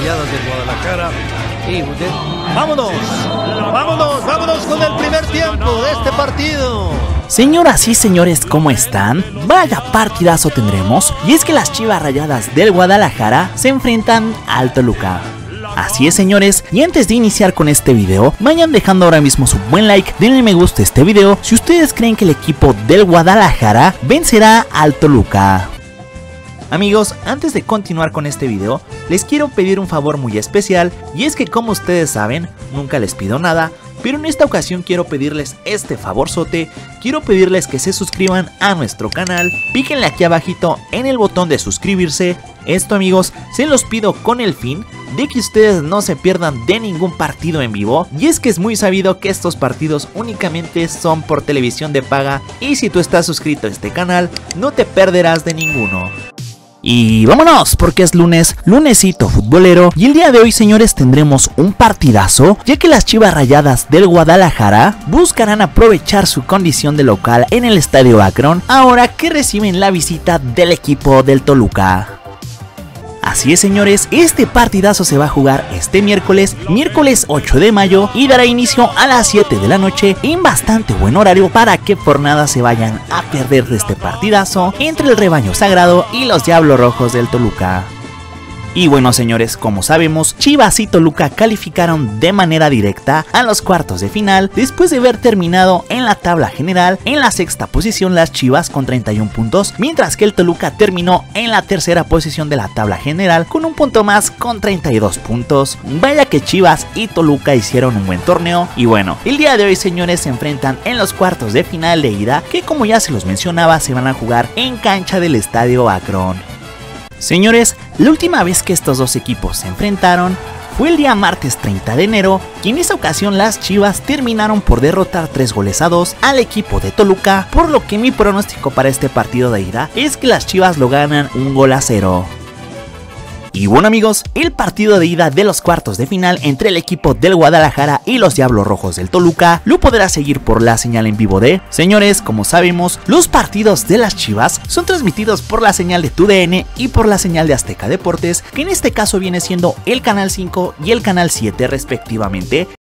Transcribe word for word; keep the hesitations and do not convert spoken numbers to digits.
Rayadas del Guadalajara. Y de... vámonos, vámonos, vámonos con el primer tiempo de este partido. Señoras y señores, ¿cómo están? Vaya partidazo tendremos, y es que las Chivas Rayadas del Guadalajara se enfrentan al Toluca. Así es, señores, y antes de iniciar con este video, vayan dejando ahora mismo su buen like, denle me gusta a este video si ustedes creen que el equipo del Guadalajara vencerá al Toluca. Amigos, antes de continuar con este video, les quiero pedir un favor muy especial, y es que como ustedes saben, nunca les pido nada, pero en esta ocasión quiero pedirles este favorzote, quiero pedirles que se suscriban a nuestro canal, píquenle aquí abajito en el botón de suscribirse. Esto, amigos, se los pido con el fin de que ustedes no se pierdan de ningún partido en vivo, y es que es muy sabido que estos partidos únicamente son por televisión de paga, y si tú estás suscrito a este canal, no te perderás de ninguno. Y vámonos, porque es lunes, lunesito futbolero, y el día de hoy, señores, tendremos un partidazo, ya que las Chivas Rayadas del Guadalajara buscarán aprovechar su condición de local en el Estadio Akron, ahora que reciben la visita del equipo del Toluca. Así es, señores, este partidazo se va a jugar este miércoles, miércoles ocho de mayo, y dará inicio a las siete de la noche en bastante buen horario para que por nada se vayan a perder de este partidazo entre el rebaño sagrado y los Diablos Rojos del Toluca. Y bueno, señores, como sabemos, Chivas y Toluca calificaron de manera directa a los cuartos de final después de haber terminado en la tabla general en la sexta posición las Chivas con treinta y un puntos, mientras que el Toluca terminó en la tercera posición de la tabla general con un punto más con treinta y dos puntos. Vaya que Chivas y Toluca hicieron un buen torneo, y bueno, el día de hoy, señores, se enfrentan en los cuartos de final de ida, que como ya se los mencionaba, se van a jugar en cancha del Estadio Akron. Señores, la última vez que estos dos equipos se enfrentaron fue el día martes treinta de enero, y en esa ocasión las Chivas terminaron por derrotar tres goles a dos al equipo de Toluca, por lo que mi pronóstico para este partido de ida es que las Chivas lo ganan un gol a cero. Y bueno, amigos, el partido de ida de los cuartos de final entre el equipo del Guadalajara y los Diablos Rojos del Toluca lo podrás seguir por la señal en vivo de... Señores, como sabemos, los partidos de las Chivas son transmitidos por la señal de T U D N y por la señal de Azteca Deportes, que en este caso viene siendo el canal cinco y el canal siete respectivamente.